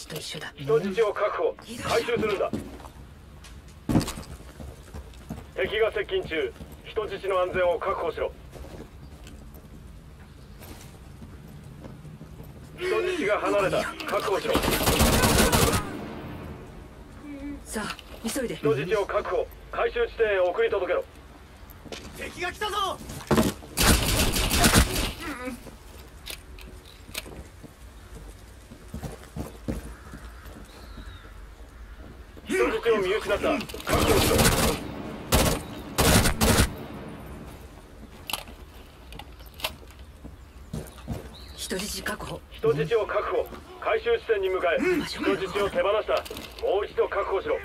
と一緒だ。 人質を確保、回収するんだ。敵が接近中、人質の安全を確保しろ。人質が離れた、確保しろ。 さあ急いで。 人質を確保、回収地点へ送り届けろ。 敵が来たぞ。 人質を見失った、確保しろ。 人質確保。 人質を確保、回収地点に向かえ。人質を手放した。もう一度確保しろ。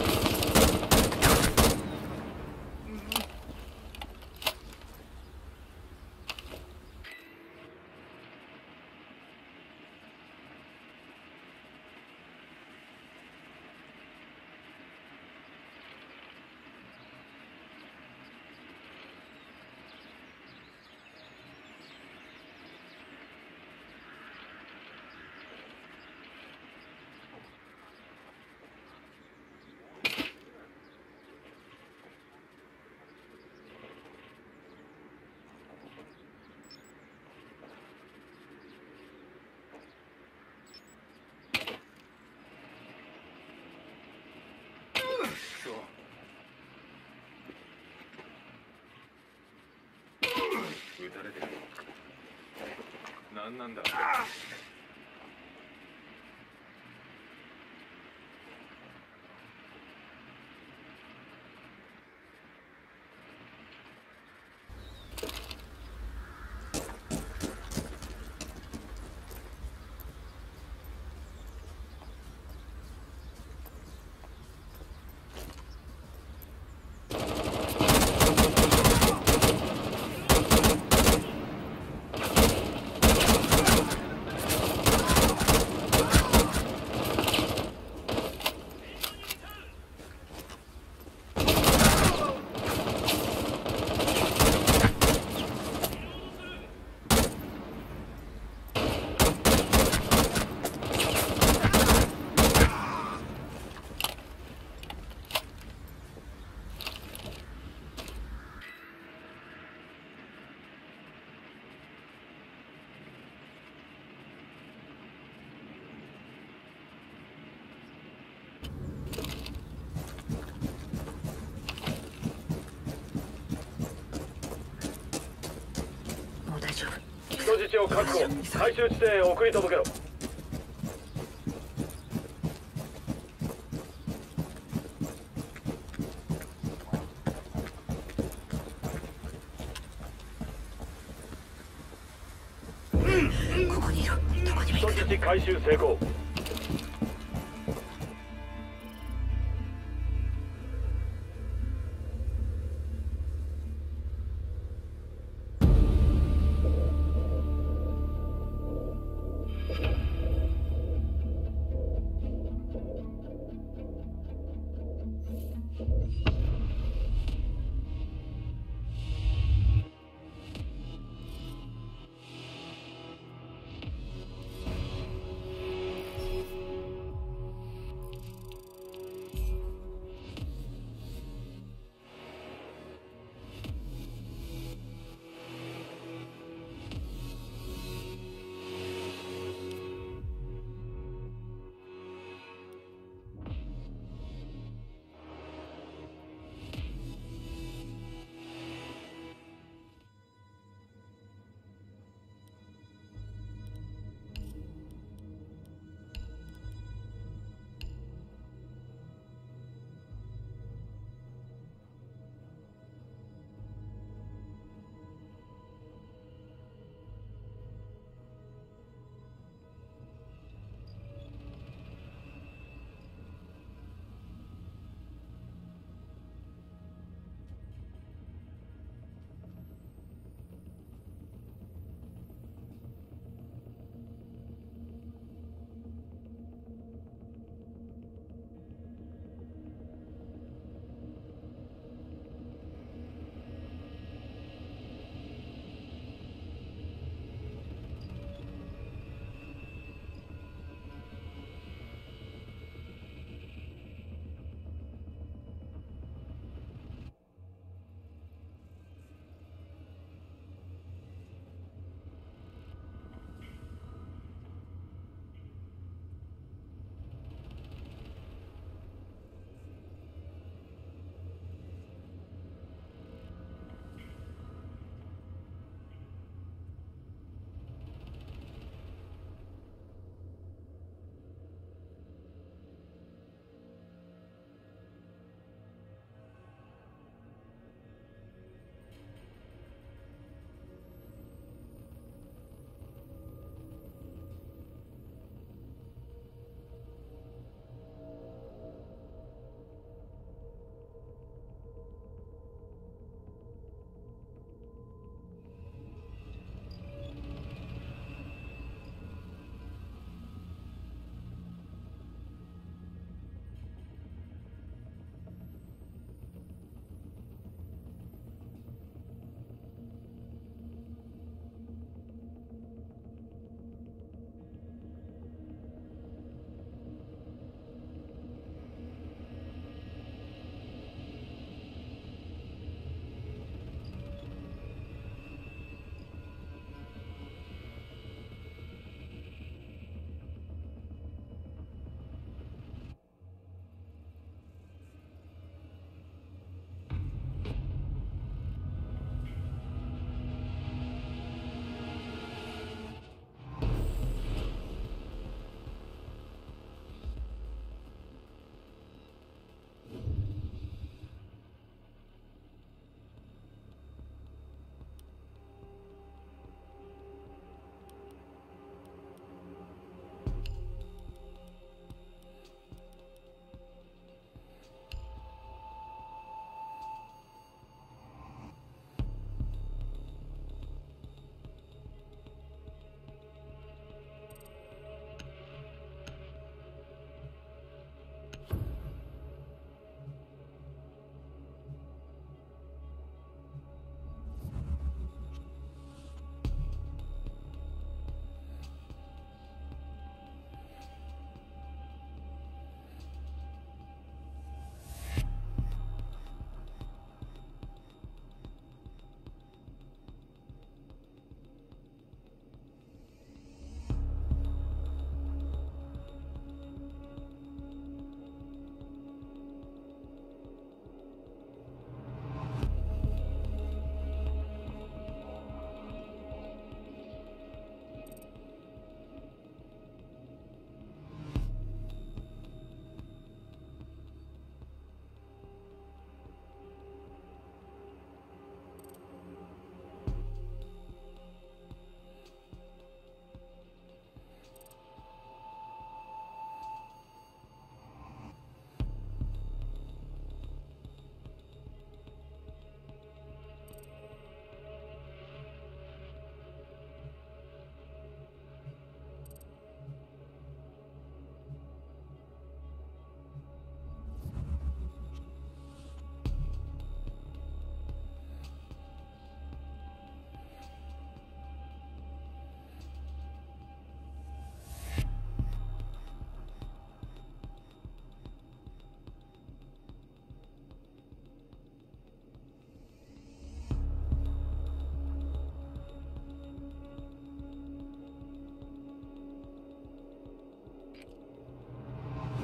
撃たれてる。何なんだ。人質を確保、回収地点へ送り届けろ。 ここにいろ。どこにも行く人質回収成功。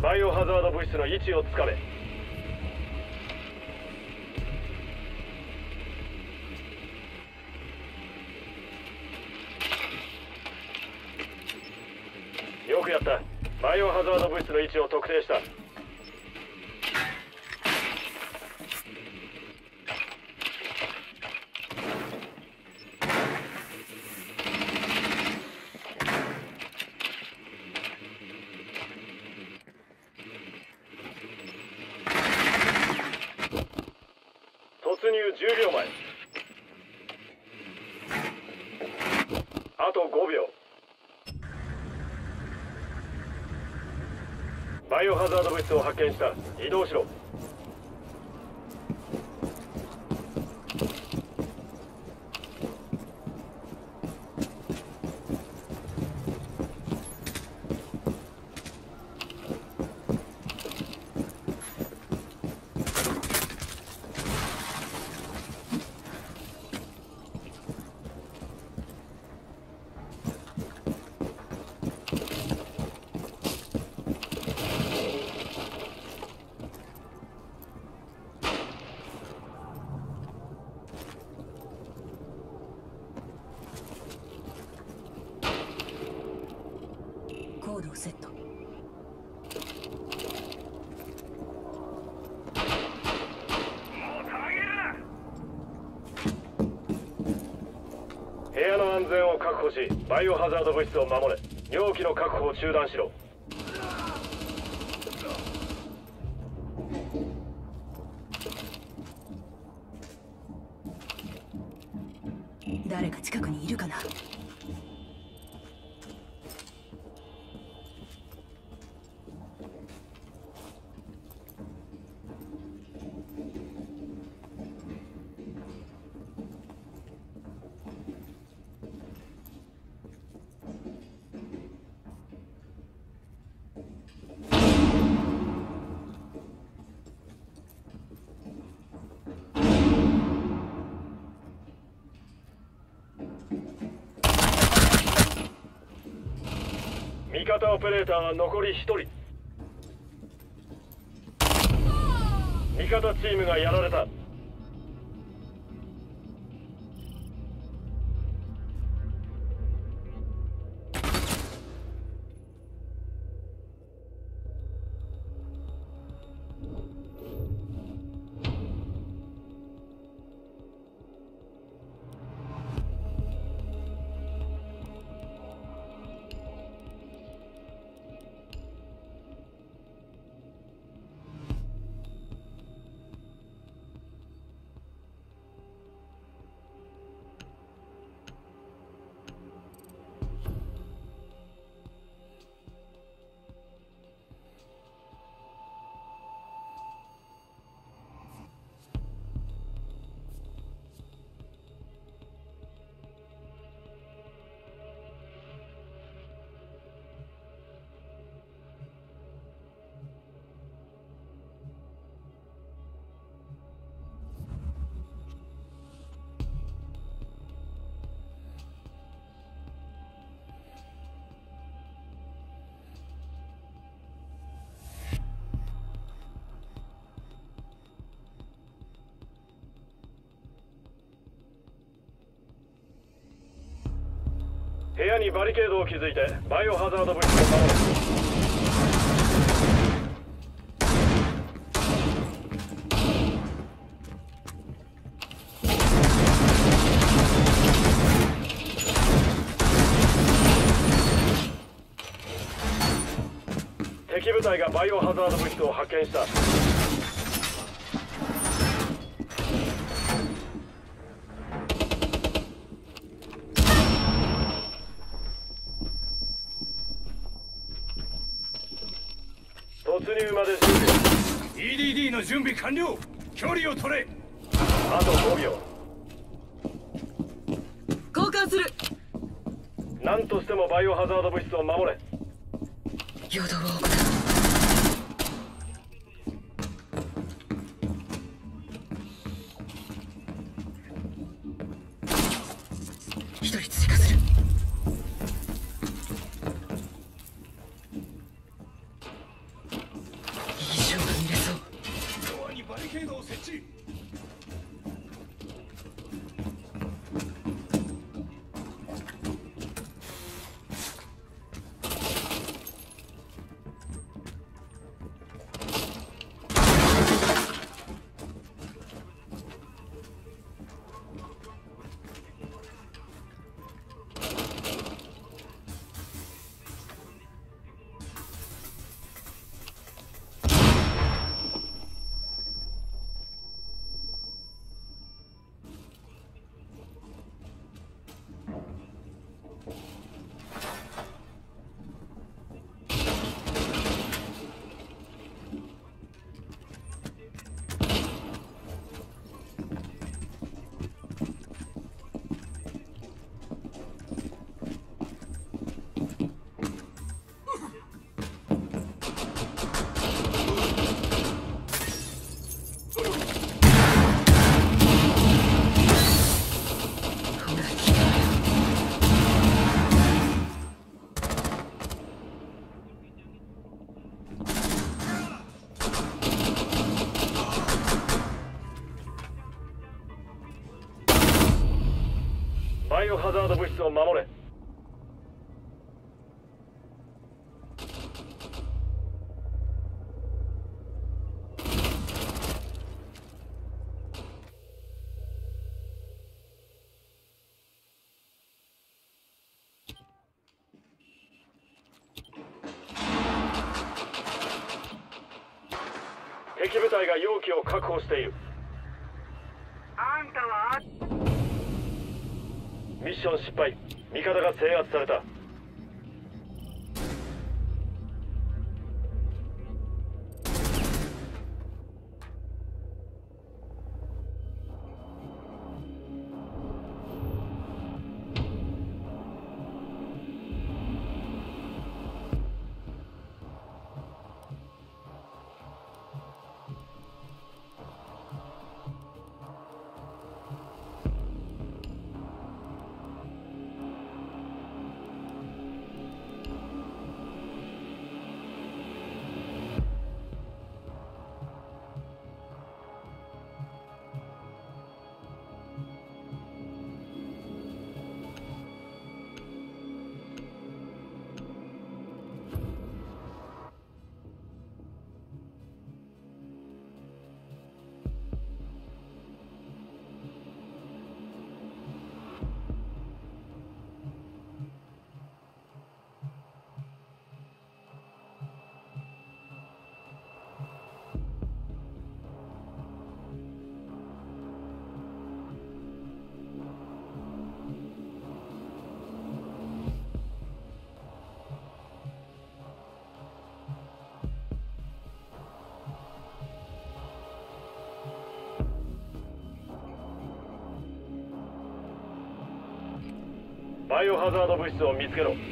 バイオハザード物質の位置をつかめ。よくやった。バイオハザード物質の位置を特定した。突入10秒前。あと5秒。バイオハザード物質を発見した。移動しろ。 コードをセット。 部屋の安全を確保し、バイオハザード物質を守れ。容器の確保を中断しろ。 誰か近くにいるかな。 味方オペレーターは残り1人。味方チームがやられた。部屋にバリケードを築いてバイオハザード物質を守れ。敵部隊がバイオハザード物質を発見した。突入まで準備。 EDD の準備完了。距離を取れ。 あと5秒。 交換する。 何としてもバイオハザード物質を守れ。 陽動を行う。一人追加する。 を守れ。敵部隊が容器を確保している。 あんたはミッション失敗。味方が制圧された。バイオハザード物質を見つけろ。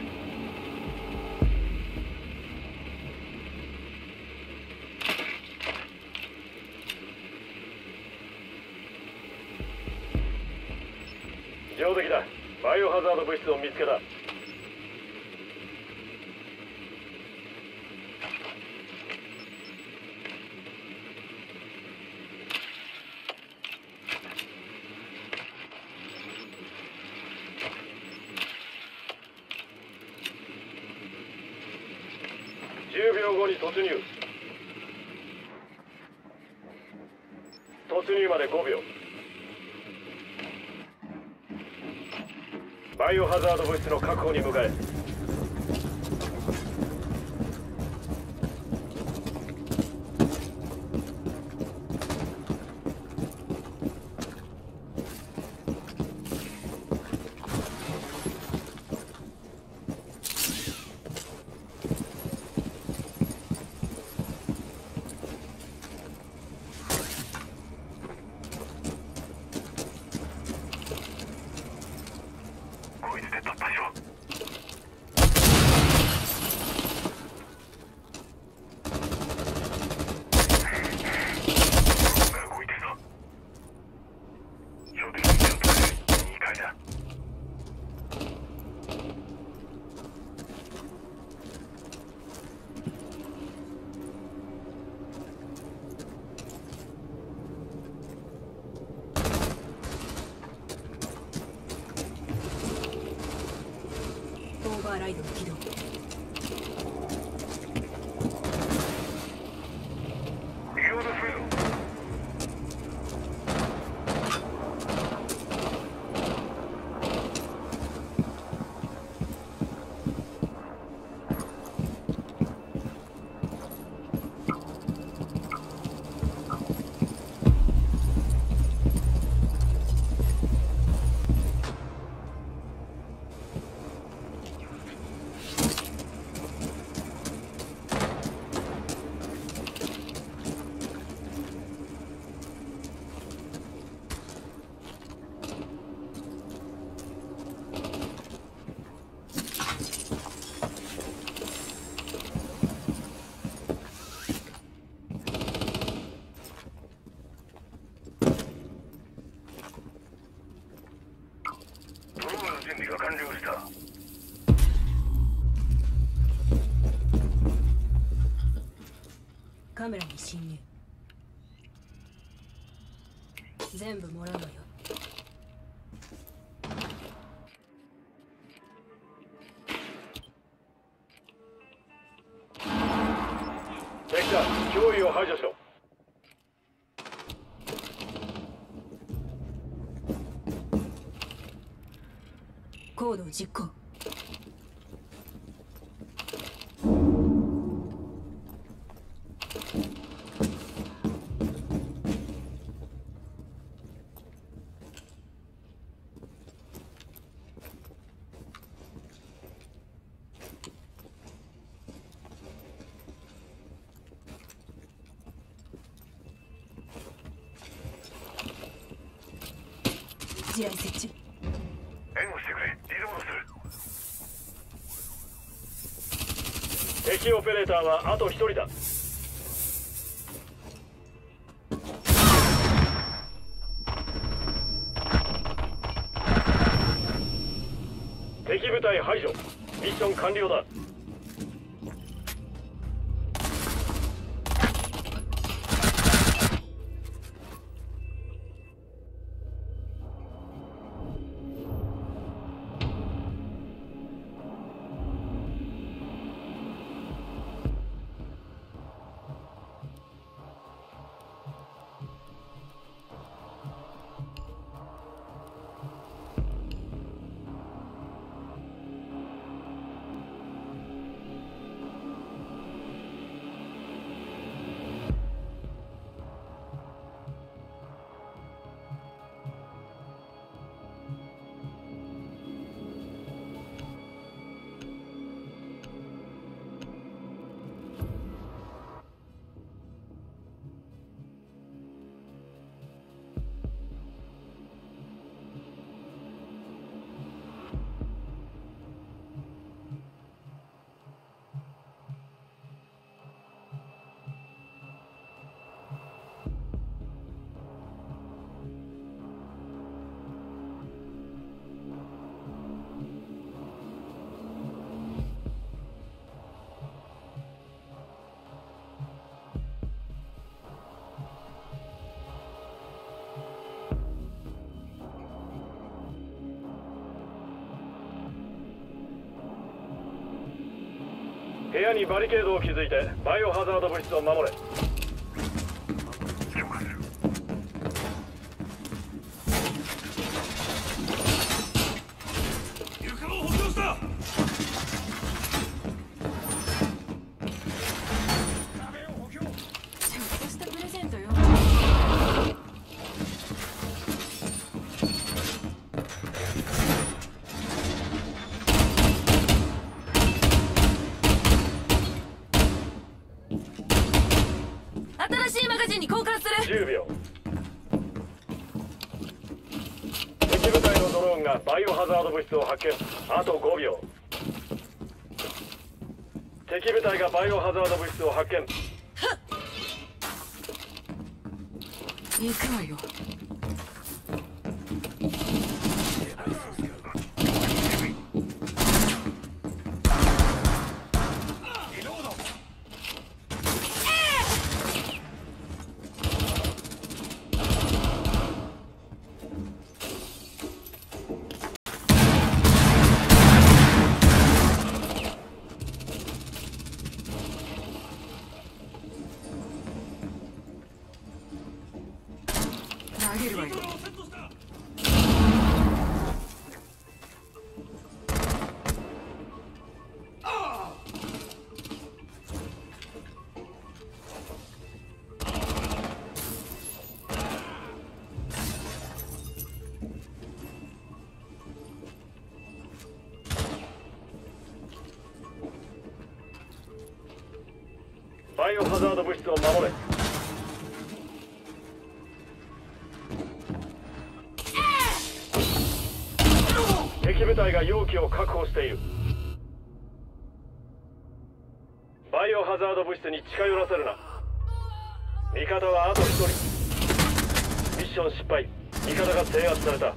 上出来だ。バイオハザード物質を見つけた。10秒後に突入。突入まで5秒。バイオハザード物質の確保に向かえ。 こいつで突破しろ。動いてるぞ。標的にちょっと2階だ。 オーバーライド起動。 リロードするぞ。ドローンの準備が完了した。 カメラに侵入。全部もらうのよ。 した。脅威を排除しろ。 行動実行。地雷設置。 援護してくれ。リロードする。 敵オペレーターはあと1人だ。敵部隊排除。ミッション完了だ。部屋にバリケードを築いてバイオハザード物質を守れ。 強化する。 床を補強した。壁を補強。 ちょっとしたプレゼントよ。新しいマガジンに交換する。 10秒。敵部隊のドローンがバイオハザード物質を発見。あと5秒。敵部隊がバイオハザード物質を発見。 行くわよ。 リロード。 投げるわよ。 セットした。 バイオハザード物質を守れ。敵部隊が容器を確保している。バイオハザード物質に近寄らせるな。味方はあと1人。ミッション失敗。味方が制圧された。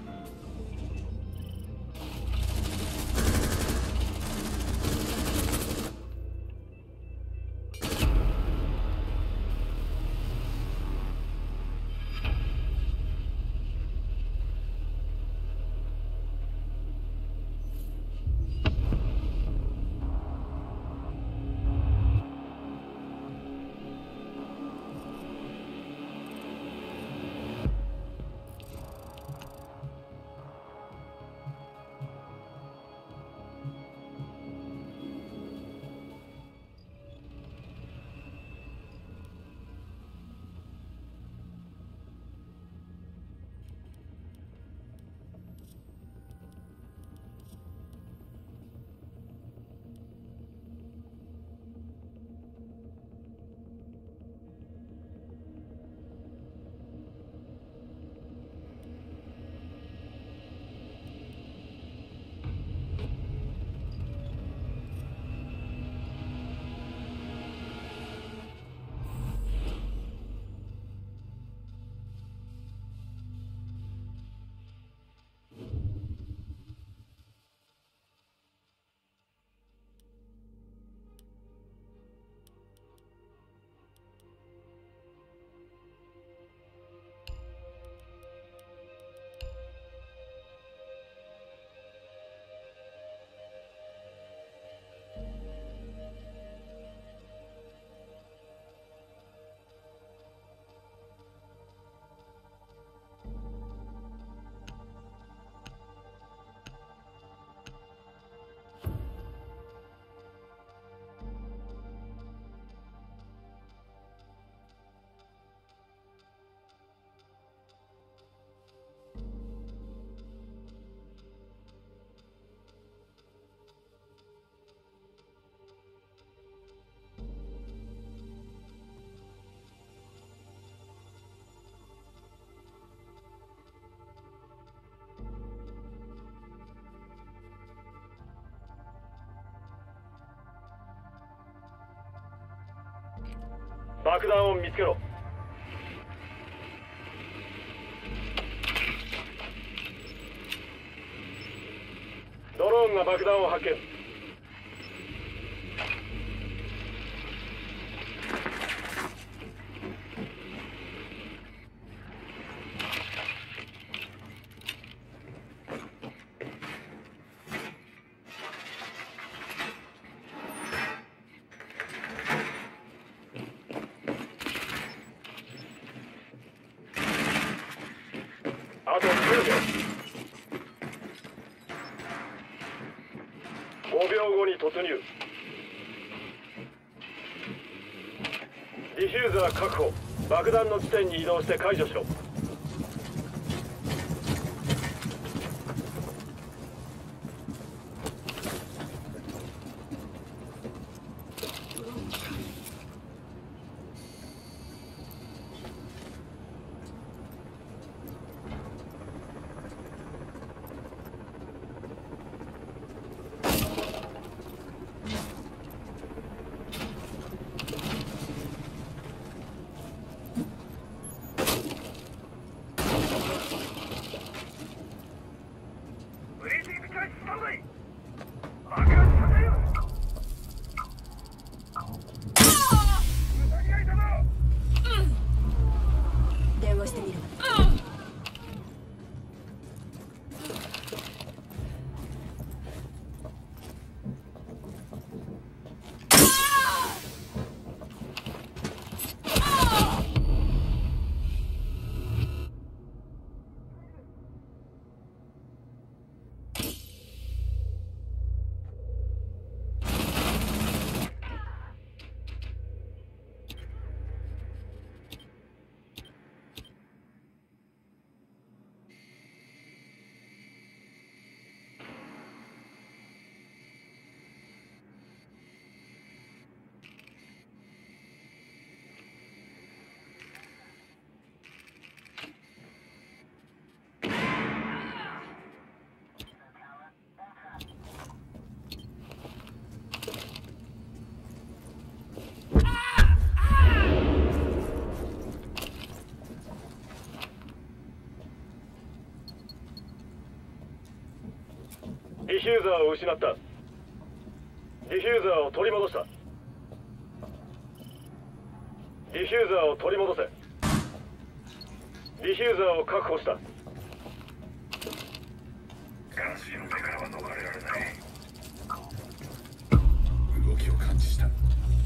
爆弾を見つけろ。ドローンが爆弾を発見。あと10秒。5秒後に突入。ディフューザー確保。爆弾の地点に移動して解除しろ。 ブリーディングチャージスタンバイ。爆発させよ。無駄に開いたな。 電話してみる。 ディフューザーを失った。ディフューザーを取り戻した。ディフューザーを取り戻せ。ディフューザーを確保した。 ガンシーの手からは逃れられない。 動きを感知した。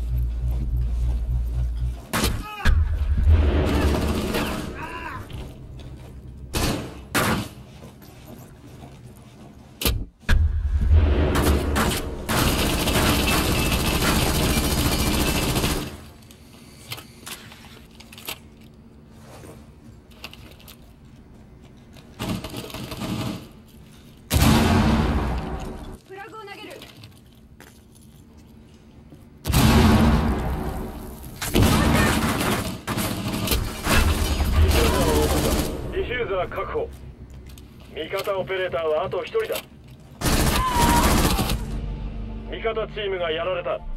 プラグを投げる。 ディフューザー確保。味方オペレーターはあと1人だ。味方チームがやられた。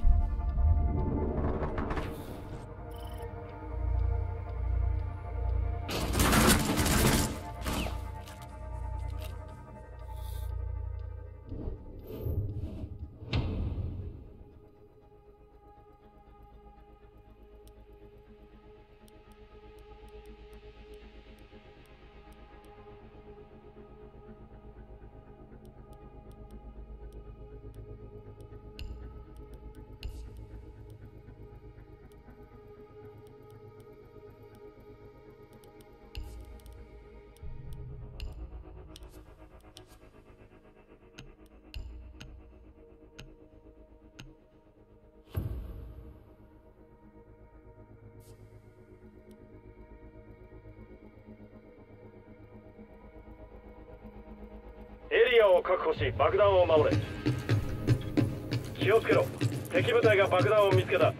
エリアを確保し爆弾を守れ。気をつけろ。敵部隊が爆弾を見つけた。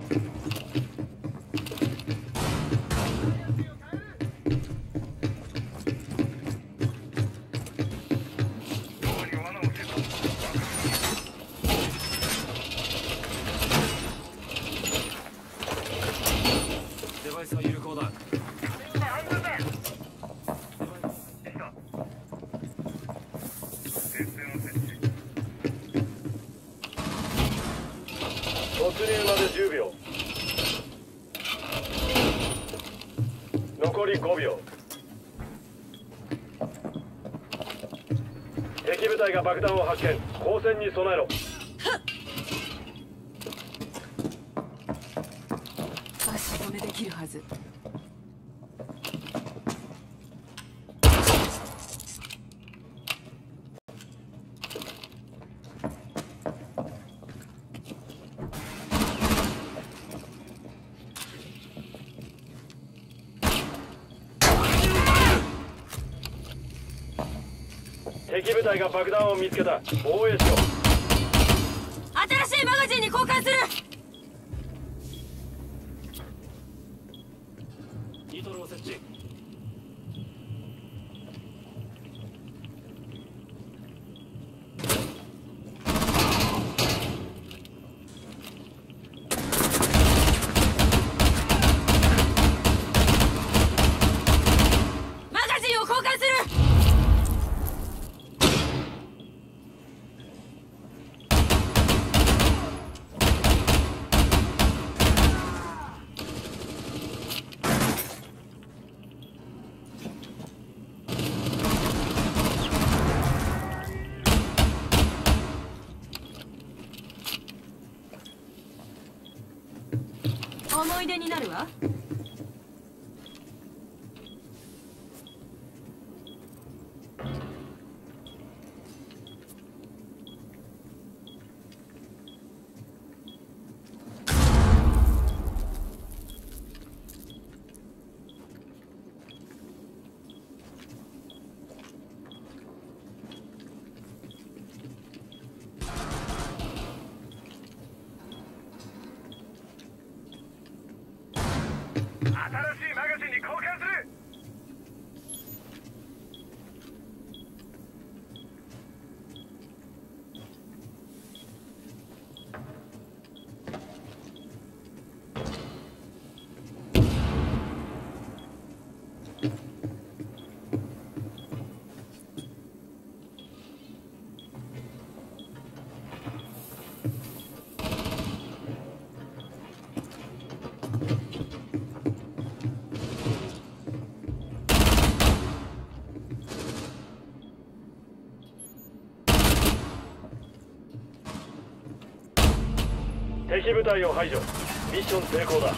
ドアに罠を設置。 突入まで10秒。残り5秒。敵部隊が爆弾を発見。交戦に備えろ。 足止めできるはず。 敵部隊が爆弾を見つけた。防衛しろ。 新しいマガジンに交換する。 ニトロを設置。 マガジンを交換する。思い出になるわ。 新しいマガジンに交換する。 敵部隊を排除。ミッション成功だ。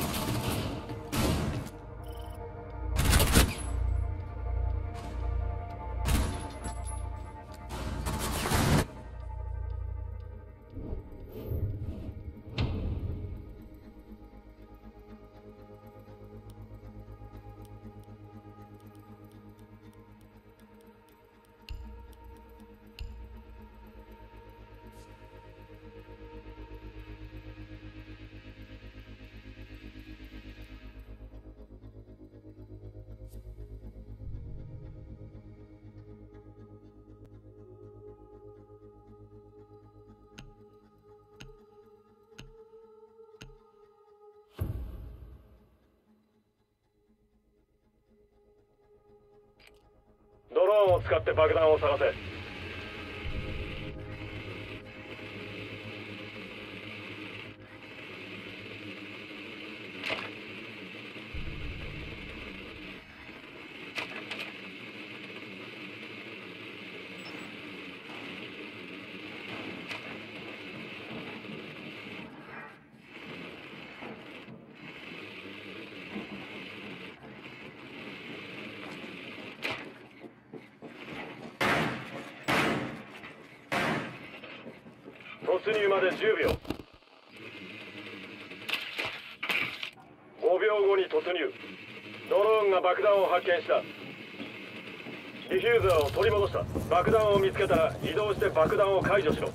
ドローンを使って爆弾を探せ。突入まで10秒。5秒後に突入。ドローンが爆弾を発見した。ディフューザーを取り戻した。爆弾を見つけたら移動して爆弾を解除しろ。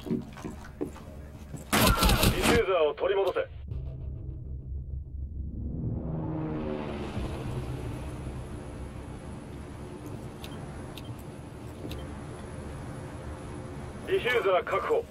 ディフューザーを取り戻せ。ディフューザー確保。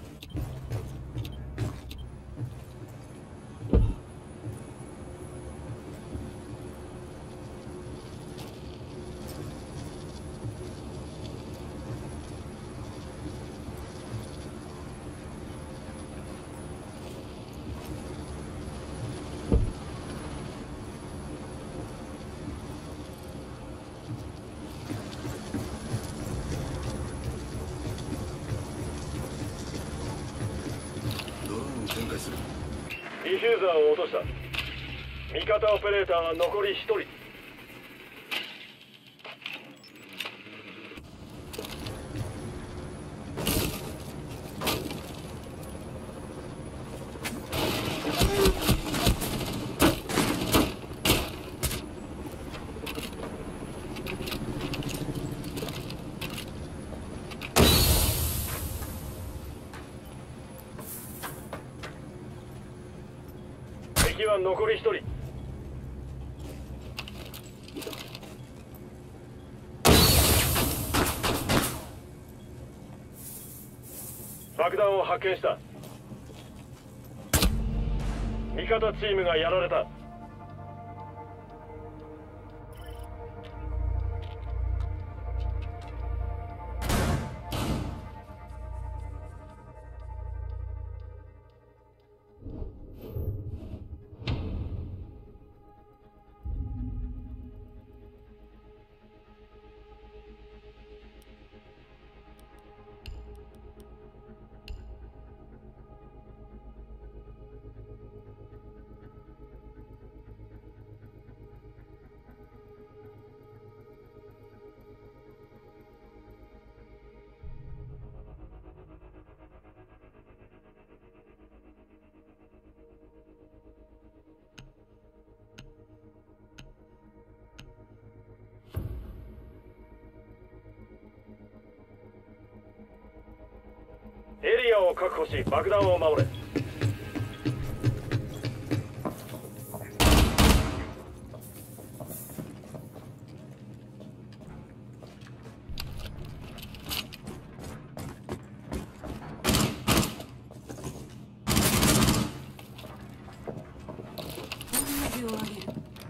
ディフューザーを落とした。味方オペレーターは残り1人。敵は残り1人。爆弾を発見した。味方チームがやられた。エリアを確保し爆弾を守れ。 水をあげる。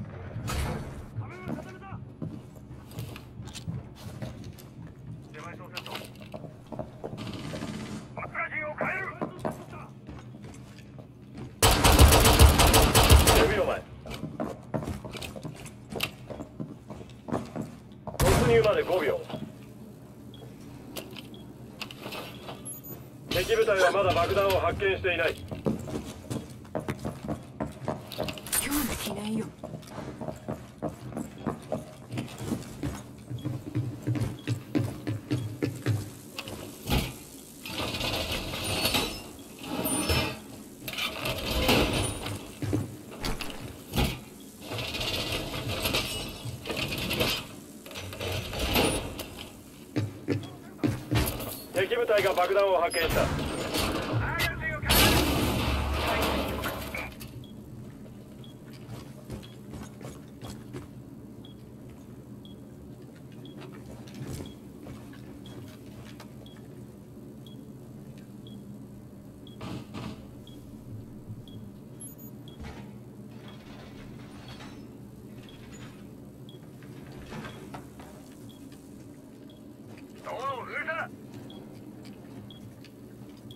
手前操作とマクラジンを変える。 10秒前。突入まで5秒。敵部隊はまだ爆弾を発見していない。 今日の記念よ。 敵部隊が爆弾を発見した。 ドアを封鎖。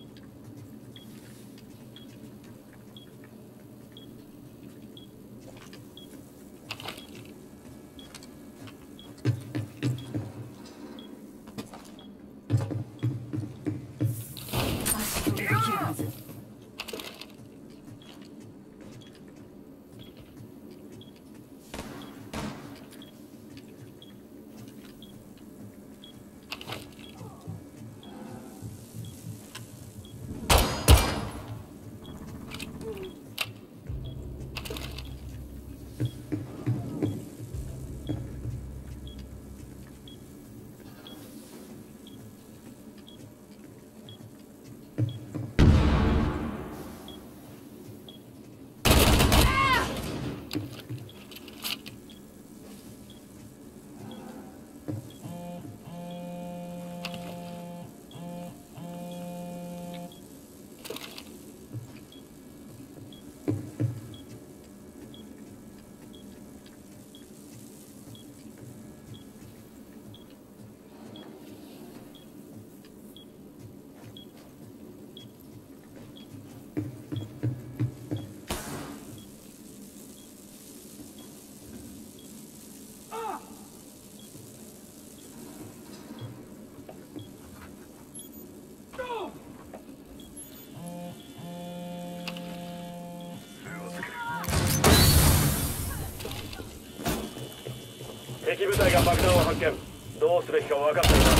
敵部隊が爆弾を発見。どうすべきか分かってるな。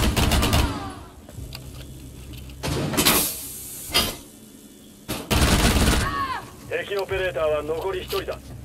敵オペレーターは残り1人だ。